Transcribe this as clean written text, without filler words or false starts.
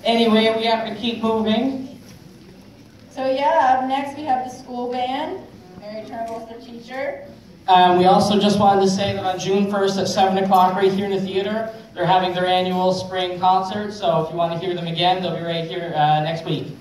Anyway, we have to keep moving. So yeah, up next we have the school band. Mary Turnbull's the teacher. We also just wanted to say that on June 1st at 7 o'clock right here in the theater, they're having their annual spring concert. So if you want to hear them again, they'll be right here next week.